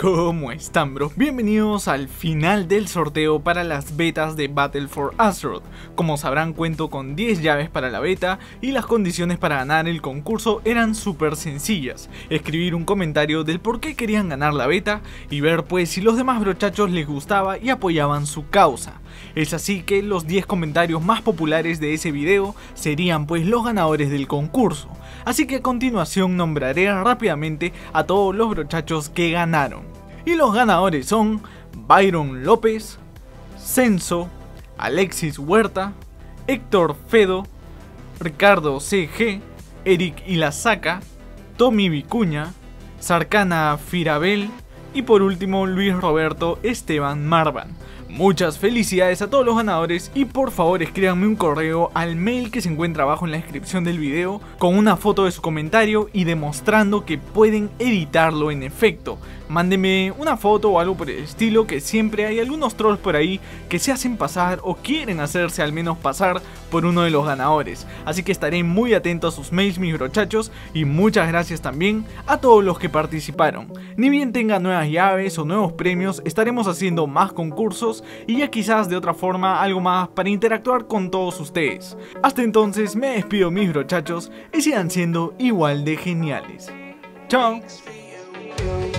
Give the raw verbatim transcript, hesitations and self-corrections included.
¿Cómo están, bro? Bienvenidos al final del sorteo para las betas de Battle for Azeroth. Como sabrán, cuento con diez llaves para la beta y las condiciones para ganar el concurso eran súper sencillas. Escribir un comentario del por qué querían ganar la beta y ver pues si los demás brochachos les gustaba y apoyaban su causa. Es así que los diez comentarios más populares de ese video serían pues los ganadores del concurso. Así que a continuación nombraré rápidamente a todos los brochachos que ganaron. Y los ganadores son Byron López, Censo, Alexis Huerta, Héctor Fedo, Ricardo C G, Eric Ilazaca, Tommy Vicuña, Sarkana Firabel y por último Luis Roberto Esteban Marvan. Muchas felicidades a todos los ganadores y por favor escríbanme un correo al mail que se encuentra abajo en la descripción del video con una foto de su comentario y demostrando que pueden editarlo en efecto. Mándenme una foto o algo por el estilo, que siempre hay algunos trolls por ahí que se hacen pasar o quieren hacerse al menos pasar por uno de los ganadores. Así que estaré muy atento a sus mails, mis brochachos, y muchas gracias también a todos los que participaron. Ni bien tenga nuevas llaves o nuevos premios, estaremos haciendo más concursos y ya quizás de otra forma algo más para interactuar con todos ustedes. Hasta entonces me despido, mis brochachos, y sigan siendo igual de geniales. Chao.